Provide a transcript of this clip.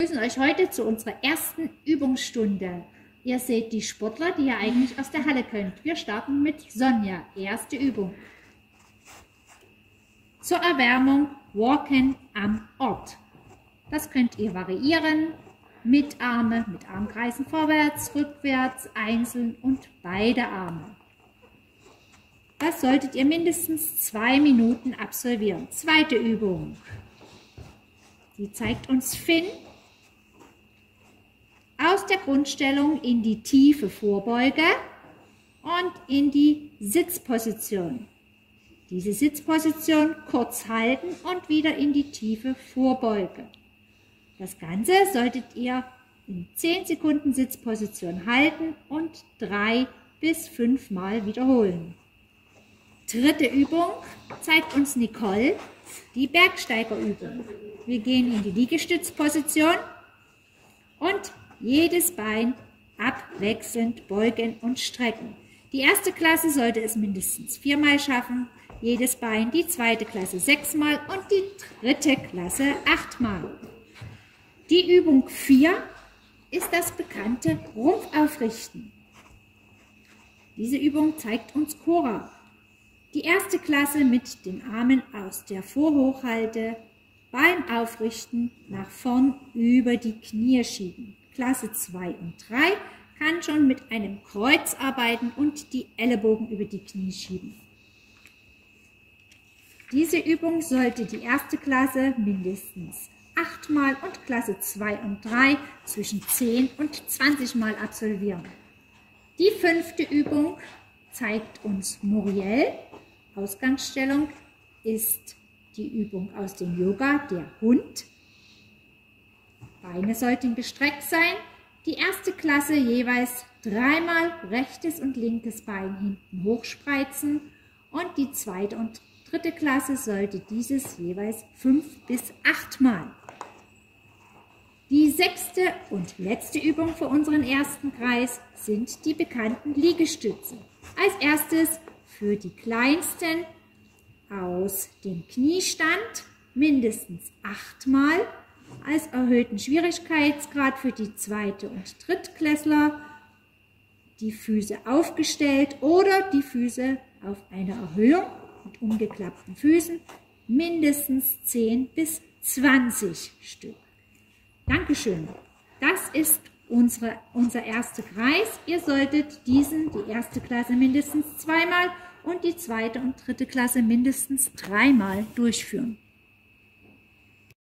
Wir begrüßen euch heute zu unserer ersten Übungsstunde. Ihr seht die Sportler, die ihr eigentlich aus der Halle könnt. Wir starten mit Sonja. Erste Übung. Zur Erwärmung Walken am Ort. Das könnt ihr variieren mit Arme, mit Armkreisen vorwärts, rückwärts, einzeln und beide Arme. Das solltet ihr mindestens 2 Minuten absolvieren. Zweite Übung. Die zeigt uns Finn. Aus der Grundstellung in die tiefe Vorbeuge und in die Sitzposition. Diese Sitzposition kurz halten und wieder in die tiefe Vorbeuge. Das Ganze solltet ihr in 10 Sekunden Sitzposition halten und 3 bis 5 Mal wiederholen. Dritte Übung zeigt uns Nicole die Bergsteigerübung. Wir gehen in die Liegestützposition und jedes Bein abwechselnd beugen und strecken. Die erste Klasse sollte es mindestens 4 Mal schaffen, jedes Bein, die zweite Klasse 6 Mal und die dritte Klasse 8 Mal. Die Übung 4 ist das bekannte Rumpfaufrichten. Diese Übung zeigt uns Cora. Die erste Klasse mit den Armen aus der Vorhochhalte beim Aufrichten nach vorn über die Knie schieben. Klasse 2 und 3 kann schon mit einem Kreuz arbeiten und die Ellenbogen über die Knie schieben. Diese Übung sollte die erste Klasse mindestens 8 Mal und Klasse 2 und 3 zwischen 10 und 20 Mal absolvieren. Die 5. Übung zeigt uns Muriel. Ausgangsstellung ist die Übung aus dem Yoga, der Hund. Beine sollten gestreckt sein. Die erste Klasse jeweils 3 Mal rechtes und linkes Bein hinten hochspreizen und die zweite und dritte Klasse sollte dieses jeweils 5 bis 8 Mal. Die 6. und letzte Übung für unseren ersten Kreis sind die bekannten Liegestütze. Als erstes für die Kleinsten aus dem Kniestand mindestens 8 Mal. Als erhöhten Schwierigkeitsgrad für die zweite und Drittklässler die Füße aufgestellt oder die Füße auf einer Erhöhung mit umgeklappten Füßen mindestens 10 bis 20 Stück. Dankeschön. Das ist unser erster Kreis. Ihr solltet die erste Klasse mindestens 2 Mal und die zweite und dritte Klasse mindestens 3 Mal durchführen.